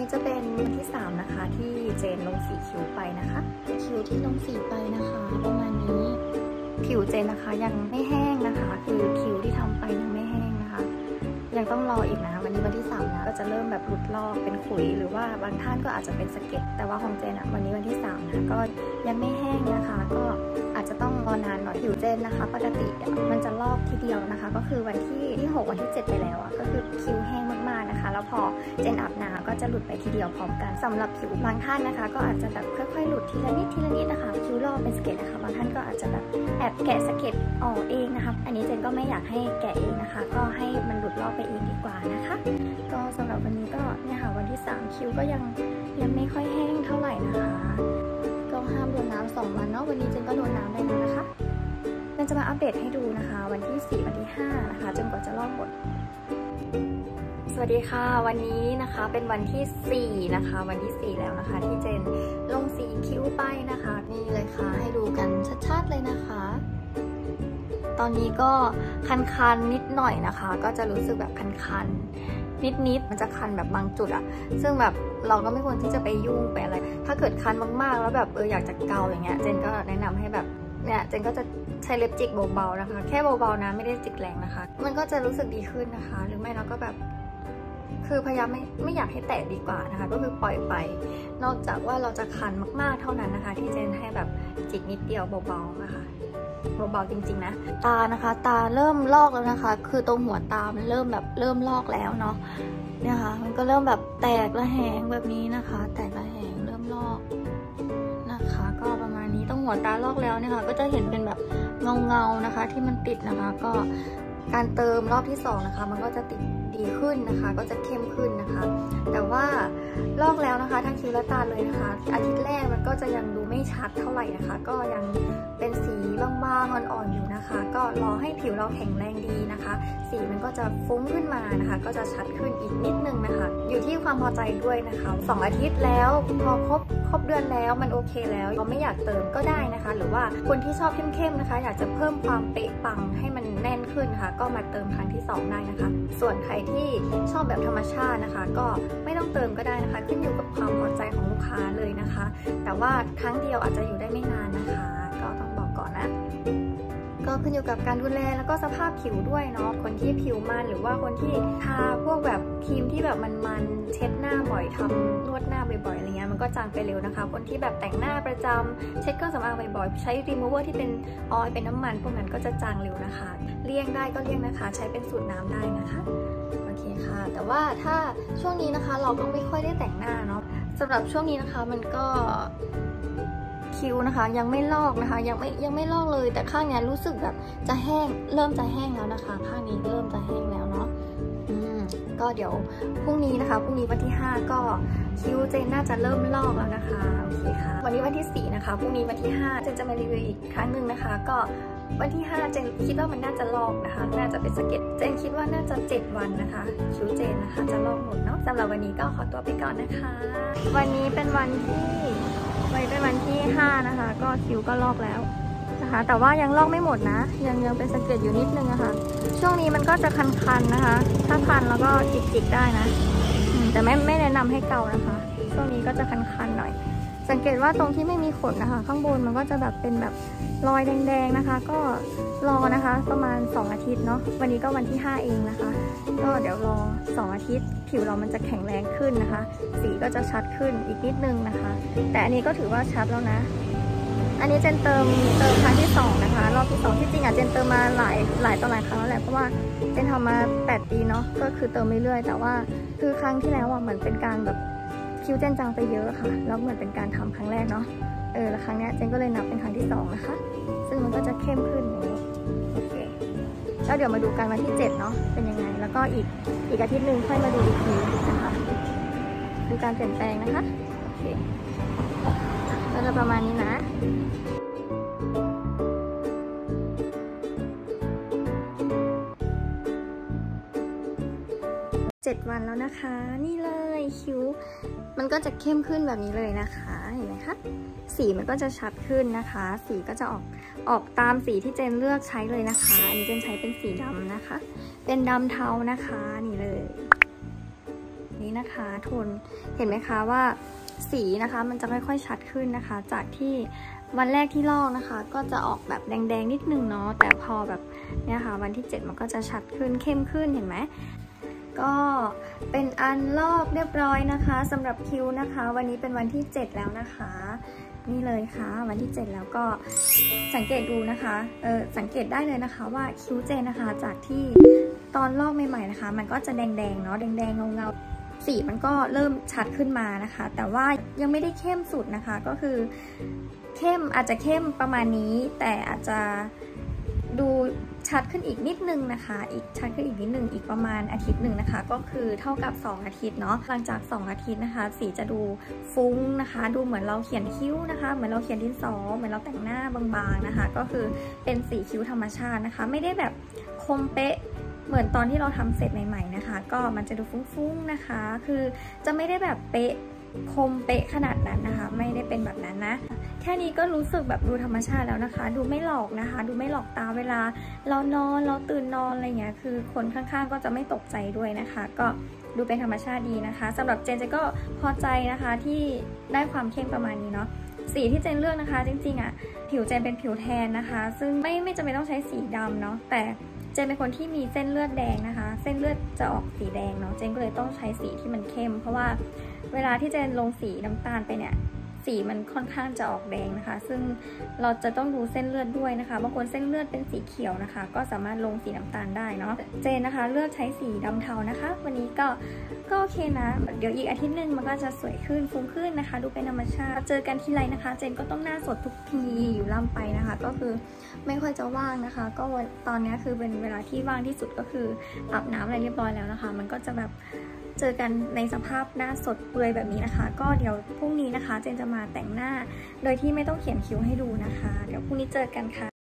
นี้จะเป็นวันที่3นะคะที่เจนลงสีคิ้วไปนะคะคิ้วที่ลงสีไปนะคะประมาณนี้ผิวเจนนะคะยังไม่แห้งนะคะคือคิ้วที่ทำไปยังไม่แห้งนะคะยังต้องรออีกนะวันนี้วันที่3นะก็จะเริ่มแบบหลุดลอกเป็นขุยหรือว่าบางท่านก็อาจจะเป็นสะเก็ดแต่ว่าของเจนวันนี้วันที่3นะก็ยังไม่แห้งนะคะก็อาจจะต้องรอนานหน่อยผิวเจนนะคะปกติมันจะลอกทีเดียวนะคะก็คือวันที่6วันที่7ไปแล้วก็คือคิ้วแห้งมากๆนะคะแล้วพอเจนอาบน้ำก็จะหลุดไปทีเดียวพร้อมกันสำหรับผิวบางท่านนะคะก็อาจจะแบบค่อยๆหลุดทีละนิดทีละนิดนะคะคิ้วลอกเป็นสะเก็ดนะคะบางท่านก็อาจจะแบบแอบแกะสะเก็ดออกเองนะคะอันนี้เจนก็ไม่อยากให้แกะเองนะคะก็ให้มันหลุดลอกไปเองดีกว่านะคะก็สำหรับวันนี้ก็เนี่ยค่ะวันที่3คิ้วก็ยังไม่ค่อยแห้งเท่าไหร่นะคะก็ห้ามโดนน้ำ2 วันเนาะวันนี้เจนก็โดนน้ำได้แล้วนะคะเจนจะมาอัปเดตให้ดูนะคะวันที่4วันที่5นะคะจนกว่าจะลอกหมดสวัสดีค่ะวันนี้นะคะเป็นวันที่4นะคะวันที่4แล้วนะคะที่เจนลงสีคิ้วไปนะคะนี่เลยค่ะให้ดูกันชัดๆเลยนะคะตอนนี้ก็คันๆนิดหน่อยนะคะก็จะรู้สึกแบบคันๆนิดมันจะคันแบบบางจุดอะซึ่งแบบเราก็ไม่ควรที่จะไปยุ่งไปอะไรถ้าเกิดคันมากๆแล้วแบบอยากจะเกาอย่างเงี้ยเจนก็แนะนำให้แบบเนี่ยเจนก็จะใช้เล็บจิกเบาๆนะคะแค่เบาๆนะไม่ได้จิกแรงนะคะมันก็จะรู้สึกดีขึ้นนะคะหรือไม่เราก็แบบคือพยายามไม่อยากให้แตะดีกว่านะคะก็คือปล่อยไปนอกจากว่าเราจะคันมากๆเท่านั้นนะคะที่เจนให้แบบจิกนิดเดียวเบาๆนะคะเบาๆจริงๆนะตานะคะตาเริ่มลอกแล้วนะคะคือตรงหัวตามันเริ่มลอกแล้วเนาะเนี่ยค่ะมันก็เริ่มแบบแตกระแหงแบบนี้นะคะแตกระแหงเริ่มลอกนะคะก็ประมาณนี้ตรงหัวตาลอกแล้วเนี่ยค่ะก็จะเห็นเป็นแบบเงานะคะที่มันติดนะคะก็การเติมรอบที่2นะคะมันก็จะติดดีขึ้นนะคะก็จะเข้มขึ้นนะคะแต่ว่าลอกแล้วนะคะทั้งคิ้วและตาเลยนะคะอาทิตย์แรกมันก็จะยังดูไม่ชัดเท่าไหร่นะคะก็ยังเป็นสีบางๆอ่อนๆอยู่นะคะก็รอให้ผิวเราแข็งแรงดีนะคะสีมันก็จะฟุ้งขึ้นมานะคะก็จะชัดขึ้นอีกนิดนึงนะคะอยู่ที่ความพอใจด้วยนะคะ2 อาทิตย์แล้วพอครบเดือนแล้วมันโอเคแล้วเราไม่อยากเติมก็ได้นะคะหรือว่าคนที่ชอบเข้มๆนะคะอยากจะเพิ่มความเป๊ะปังให้มันแน่นขึ้นนะคะก็มาเติมครั้งที่2ได้นะคะส่วนใครที่ชอบแบบธรรมชาตินะคะก็ไม่ต้องเติมก็ได้นะคะขึ้นอยู่กับความพอใจของลูกค้าเลยนะคะแต่ว่าครั้งเดียวอาจจะอยู่ได้ไม่นานนะคะก็ต้องบอกก่อนนะก็ขึ้นอยู่กับการดูแลแล้วก็สภาพผิวด้วยเนาะคนที่ผิวมันหรือว่าคนที่ทาพวกแบบครีมที่แบบมันเช็ดหน้าบ่อยทำนวดหน้าบ่อยๆอะไรเงี้ยมันก็จางไปเร็วนะคะคนที่แบบแต่งหน้าประจำเช็ดเครื่องสำอางบ่อยๆใช้รีมูเวอร์ที่เป็นออยล์เป็นน้ำมันพวกนั้นก็จะจางเร็วนะคะเลี่ยงได้ก็เลี่ยงนะคะใช้เป็นสูตรน้ำได้นะคะโอเคค่ะแต่ว่าถ้าช่วงนี้นะคะเราก็ไม่ค่อยได้แต่งหน้าเนาะสำหรับช่วงนี้นะคะมันก็คิ้วนะคะยังไม่ลอกนะคะยังไม่ลอกเลยแต่ข้างนี้รู้สึกแบบจะแห้งเริ่มจะแห้งแล้วนะคะข้างนี้เริ่มจะแห้งแล้วเนาะก็เดี๋ยวพรุ่งนี้นะคะพรุ่งนี้วันที่5ก็คิ้วเจนน่าจะเริ่มลอกแล้วนะคะโอเคค่ะวันนี้วันที่4นะคะพรุ่งนี้วันที่5เจนจะมารีวิวอีกครั้งหนึ่งนะคะก็วันที่5เจนคิดว่ามันน่าจะลอกนะคะน่าจะเป็นสะเก็ดเจนคิดว่าน่าจะ7 วันนะคะคิ้วเจนนะคะจะลอกหมดเนาะสำหรับวันนี้ก็ขอตัวไปก่อนนะคะวันนี้เป็นวันที่5นะคะก็คิ้วก็ลอกแล้วนะคะแต่ว่ายังลอกไม่หมดนะยังเป็นสะเก็ดอยู่นิดนึงนะคะช่วงนี้มันก็จะคันๆนะคะถ้าคันแล้วก็จิกๆได้นะแต่ไม่แนะนำให้เกานะคะช่วงนี้ก็จะคันๆหน่อยสังเกตว่าตรงที่ไม่มีขนนะคะข้างบนมันก็จะแบบเป็นแบบรอยแดงๆนะคะก็รอนะคะประมาณ2 อาทิตย์เนาะวันนี้ก็วันที่5เองนะคะก็เดี๋ยวรอ2 อาทิตย์ผิวเรามันจะแข็งแรงขึ้นนะคะสีก็จะชัดขึ้นอีกนิดนึงนะคะแต่อันนี้ก็ถือว่าชัดแล้วนะอันนี้เจนเติมครั้งที่2นะคะรอบที่2ที่จริงเจนเติมมาหลายต่อหลายครั้งแล้วแหละเพราะว่าเจนทำมา8 ปีเนาะก็คือเติมเรื่อยๆแต่ว่าคือครั้งที่แล้วเหมือนเป็นการแบบคิ้วเจนจางไปเยอะค่ะแล้วเหมือนเป็นการทำครั้งแรกเนาะแล้วครั้งนี้เจนก็เลยนับเป็นครั้งที่2นะคะซึ่งมันก็จะเข้มขึ้นอย่างนี้โอเคแล้วเดี๋ยวมาดูกันวันที่7เนาะเป็นยังไงแล้วก็อีกอาทิตย์นึงค่อยมาดูอีกทีนะคะดูการเปลี่ยนแปลงนะคะโอเคก็จะประมาณนี้นะ7 วันแล้วนะคะนี่เลยคิ้วมันก็จะเข้มขึ้นแบบนี้เลยนะคะเห็นไหมคะสีมันก็จะชัดขึ้นนะคะสีก็จะออกตามสีที่เจนเลือกใช้เลยนะคะอันนี้เจนใช้เป็นสีดำนะคะเป็นดำเทานะคะนี่เลยนี้นะคะโทนเห็นไหมคะว่าสีนะคะมันจะค่อยๆชัดขึ้นนะคะจากที่วันแรกที่ลอกนะคะก็จะออกแบบแดงๆนิดนึงเนาะแต่พอแบบเนี่ยค่ะวันที่7มันก็จะชัดขึ้นเข้มขึ้นเห็นไหมก็เป็นอันลอกเรียบร้อยนะคะสำหรับคิ้วนะคะวันนี้เป็นวันที่7แล้วนะคะนี่เลยค่ะวันที่7แล้วก็สังเกตดูนะคะสังเกตได้เลยนะคะว่าคิ้วเจนนะคะจากที่ตอนลอกใหม่ๆนะคะมันก็จะแดงๆเนาะแดงๆเงาๆสีมันก็เริ่มชัดขึ้นมานะคะแต่ว่ายังไม่ได้เข้มสุดนะคะก็คือเข้มอาจจะเข้มประมาณนี้แต่อาจจะดูชัดขึ้นอีกนิดนึงนะคะชัดขึ้นอีกนิดนึงอีกประมาณอาทิตย์หนึ่งนะคะก็คือเท่ากับ2อาทิตย์เนาะหลังจาก2อาทิตย์นะคะสีจะดูฟุ้งนะคะดูเหมือนเราเขียนคิ้วนะคะเหมือนเราเขียนดินสอเหมือนเราแต่งหน้าบางๆนะคะก็คือเป็นสีคิ้วธรรมชาตินะคะไม่ได้แบบคมเป๊ะเหมือนตอนที่เราทำเสร็จใหม่ๆนะคะก็มันจะดูฟุ้งๆนะคะคือจะไม่ได้แบบเป๊ะคมเป๊ะขนาดนั้นนะคะไม่ได้เป็นแบบนั้นนะแค่นี้ก็รู้สึกแบบดูธรรมชาติแล้วนะคะดูไม่หลอกนะคะดูไม่หลอกตาเวลาเรานอนเราตื่นนอนอะไรเงี้ยคือคนข้างๆก็จะไม่ตกใจด้วยนะคะก็ดูเป็นธรรมชาติดีนะคะสำหรับเจนก็พอใจนะคะที่ได้ความเข้มประมาณนี้เนาะสีที่เจนเลือกนะคะจริงๆอ่ะผิวเจนเป็นผิวแทนนะคะซึ่งไม่จำเป็นต้องใช้สีดำเนาะแต่เจนเป็นคนที่มีเส้นเลือดแดงนะคะเส้นเลือดจะออกสีแดงเนาะเจนก็เลยต้องใช้สีที่มันเข้มเพราะว่าเวลาที่เจนลงสีน้ำตาลไปเนี่ยสีมันค่อนข้างจะออกแดงนะคะซึ่งเราจะต้องดูเส้นเลือดด้วยนะคะบางคนเส้นเลือดเป็นสีเขียวนะคะก็สามารถลงสีน้ำตาลได้เนาะเจนนะคะเลือกใช้สีดำเทานะคะวันนี้ก็โอเคนะเดี๋ยวอีกอาทิตย์หนึ่งมันก็จะสวยขึ้นฟุ้งขึ้นนะคะดูเป็นธรรมชาติเจอกันทีไรนะคะเจนก็ต้องหน้าสดทุกทีอยู่ล่ำไปนะคะก็คือไม่ค่อยจะว่างนะคะก็ตอนนี้คือเป็นเวลาที่ว่างที่สุดก็คืออาบน้ำอะไรเรียบร้อยแล้วนะคะมันก็จะแบบเจอกันในสภาพหน้าสดเปลือยแบบนี้นะคะก็เดี๋ยวพรุ่งนี้นะคะเจนจะมาแต่งหน้าโดยที่ไม่ต้องเขียนคิ้วให้ดูนะคะเดี๋ยวพรุ่งนี้เจอกันค่ะ